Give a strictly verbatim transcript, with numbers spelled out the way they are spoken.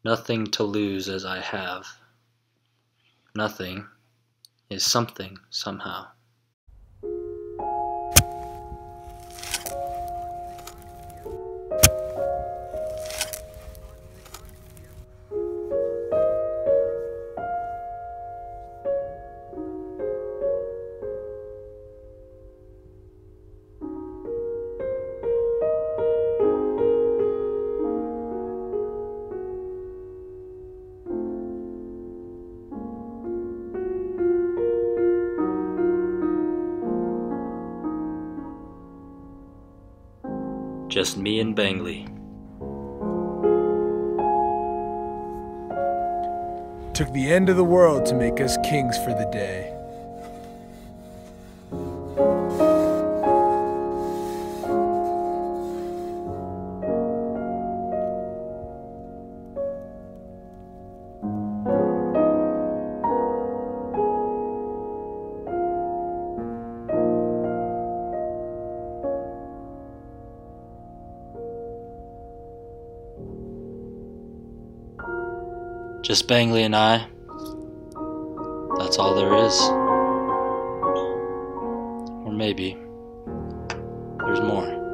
Nothing to lose as I have. Nothing is something somehow. Just me and Bangley. Took the end of the world to make us kings for the day. Just Bangley and I. That's all there is. Or maybe there's more.